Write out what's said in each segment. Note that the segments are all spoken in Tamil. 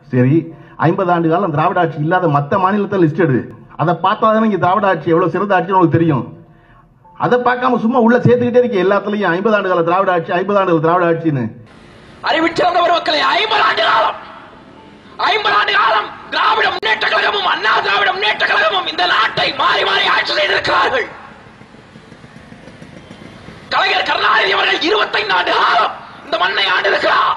சரி, 50 ஆண்டு காலம் திராவிட ஆட்சி இல்லாத மற்ற மாநிலத்தை லிஸ்ட் எடு. அதை பார்த்தா தானே இங்க திராவிட ஆட்சி எவ்வளவு சிறந்த ஆட்சின்னு உங்களுக்கு தெரியும். அதை பார்க்காம சும்மா உள்ள சேர்த்துக்கிட்டே இருக்கு எல்லாத்துலயும் 50 ஆண்டு கால திராவிட ஆட்சி, 50 ஆண்டு திராவிட ஆட்சின்னு. அறிவிச்சிருந்தவர் மக்களை 50 ஆண்டு காலம் திராவிட முன்னேற்ற கழகமும் அண்ணா திராவிட முன்னேற்ற கழகமும் இந்த நாட்டை மாறி மாறி ஆட்சி செய்திருக்கிறார்கள். கலைஞர் கருணாநிதி அவர்கள் 25 ஆண்டு காலம் இந்த மண்ணை ஆண்டிருக்கிறார்.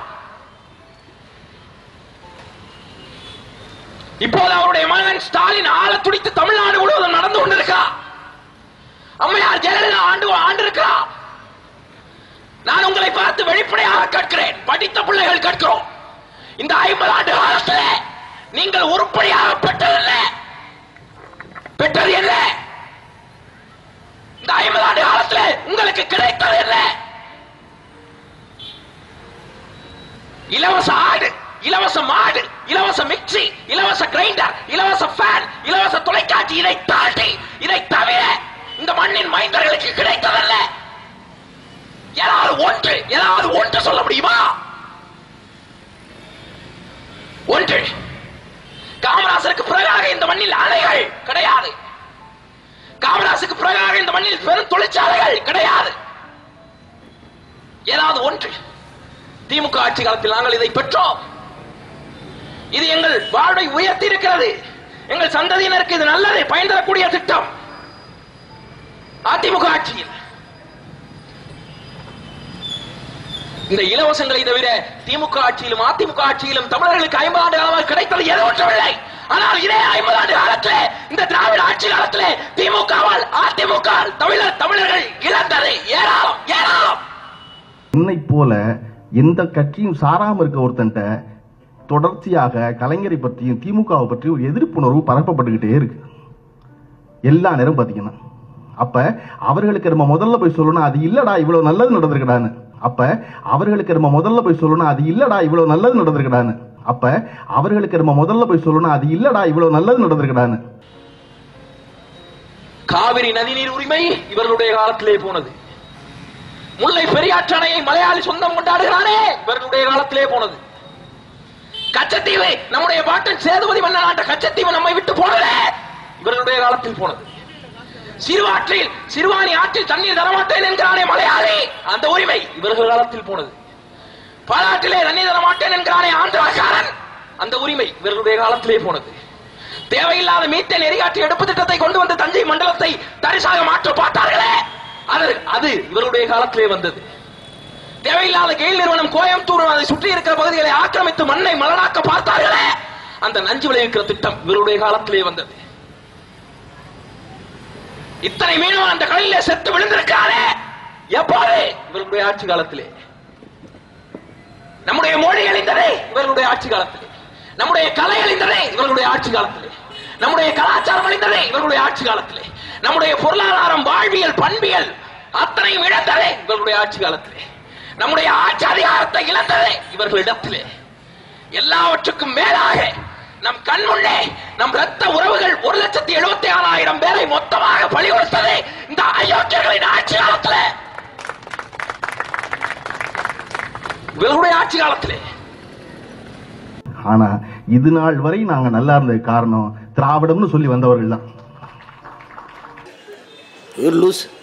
இப்போது அவருடைய மகன் ஸ்டாலின் ஆள துடித்து தமிழ்நாடு முழுவதும் நடந்து கொண்டிருக்கிறார். அம்மையார் ஜெயலலிதா ஆண்டிருக்கிறார். நான் உங்களை பார்த்து வெளிப்படையாக கேட்கிறேன், படித்த பிள்ளைகள் கேட்கிறோம். இந்த 50 ஆண்டு காலத்தில் நீங்கள் உருப்படியாக பெற்றது என்ன? இந்த 50 ஆண்டு காலத்தில் உங்களுக்கு கிடைத்தது என்ன? இலவச ஆடு, இலவச மாடு, இலவச மிக்சி, இலவச கிரைண்டர், இலவச ஃபேன், இலவச தொலைக்காட்சி, இதை தவிர இந்த மண்ணின் மைந்தர்களுக்கு கிடைத்ததல்ல. ஏதாவது ஒன்று சொல்ல முடியுமா? ஒன்று. காமராசருக்கு பிறகாக இந்த மண்ணில் அணைகள் கிடையாது. காமராசருக்கு பிறகாக இந்த மண்ணில் பெரும் தொழிற்சாலைகள் கிடையாது. ஏதாவது ஒன்று. திமுக ஆட்சி காலத்தில் நாங்கள் இதை பெற்றோம். இது எங்கள் வாழ்வை உயர்த்தி இருக்கிறது. எங்கள் சந்ததியினருக்கு இது நல்லது, பயன் தரக்கூடிய திட்டம். அதிமுக ஆட்சியில் இந்த இலவசங்களை தவிர திமுக ஆட்சியிலும் அதிமுக ஆட்சியிலும் தமிழர்களுக்கு 50 ஆண்டு காலமாக கிடைத்தது எதுவுமில்லை. ஆனால் இதே 50 ஆண்டு காலத்தில் இந்த திராவிட ஆட்சி காலத்தில் திமுகவால் அதிமுக தமிழர்கள் இழந்தது ஏராளம். என்னை போல எந்த கட்சியும் சாராம இருக்க ஒருத்தன்ட்ட தொடர்ச்சியாக கலைஞரை பற்றியும் திமுகவை பற்றியும் ஒரு எதிர்ப்புணர்வு பரப்பப்பட்டுக்கிட்டே இருக்கு எல்லா நேரம் பாத்தீங்கன்னா. அப்ப அவர்களுக்கு நம்ம முதல்ல போய் சொல்லணும், அது இல்லடா இவ்வளவு நல்லது நடந்திருக்கடான்னு. அப்ப அவர்களுக்கு நம்ம முதல்ல போய் சொல்லணும், அது இல்லடா இவ்வளவு நல்லது நடந்திருக்கடான்னு. அப்ப அவர்களுக்கு நம்ம முதல்ல போய் சொல்லணும், அது இல்லடா இவ்வளவு நல்லது நடந்திருக்கடான்னு. காவிரி நதிநீர் உரிமை இவர்களுடைய காலத்திலே போனது. முல்லை பெரியாற்று அணையை மலையாளி சொந்தம் கொண்டாடுகிறானே, இவர்களுடைய காலத்திலே போனது. கச்சத்தீவு நம்முடைய பாட்டன் சேதுபதி மன்னன் ஆண்ட கச்சத்தீவு நம்மை விட்டு போனது, இவர்களுடைய காலத்தில் போனது. சிறுவாணி ஆற்றில் தண்ணீர் தரமாட்டேன் என்கிறானே மலையாளி, அந்த உரிமை இவர்கள் காலத்தில் போனது. பாலாற்றிலே தண்ணீர் தரமாட்டேன் என்கிறானே ஆந்திராக்காரன், அந்த உரிமை இவர்களுடைய காலத்திலே போனது. தேவையில்லாத மீத்தேன் எரிகாற்று எடுப்பு திட்டத்தை கொண்டு வந்து தஞ்சை மண்டலத்தை தரிசாக மாற்ற பார்த்தார்களே, அது இவருடைய காலத்திலே வந்தது. தேவையில்லாத கெயில் நிறுவனம் கோயம்புத்தூர் அதை சுற்றி இருக்கிற பகுதிகளை ஆக்கிரமித்து மண்ணை மலனாக்க பார்த்தார்களே, அந்த நஞ்சு விளைவிக்கிற திட்டம் இவருடைய காலத்திலே வந்தது. இத்தனை மீனவன் அந்த கடலிலே செத்து விழுந்திருக்காரே, எப்போது? இவர்களுடைய ஆட்சி காலத்திலே. நம்முடைய மொழி அழிந்ததே இவர்களுடைய ஆட்சி காலத்திலே. நம்முடைய கலை அழிந்ததே இவர்களுடைய ஆட்சி காலத்திலே. நம்முடைய கலாச்சாரம் அழிந்ததே இவர்களுடைய ஆட்சி காலத்திலே. நம்முடைய பொருளாதாரம், வாழ்வியல், பண்பியல் அத்தனையும் இழந்ததே இவர்களுடைய ஆட்சி காலத்திலே. நம்முடைய ஆட்சி அதிகாரத்தை இழந்ததே இவர்களிடத்திலே. எல்லாவற்றுக்கும் மேலாக நம் கண் முன்னே நம் ரத்த உறவுகள் 1,76,000 பேரை மொத்தமாக பலி கொடுத்ததே இந்த அயோக்கியர்களின் ஆட்சி காலத்திலே, இவர்களுடைய ஆட்சி காலத்திலே. ஆனா இது நாள் வரை நாங்க நல்லா இருந்த காரணம் திராவிடம்னு சொல்லி வந்தவர்கள் தான்.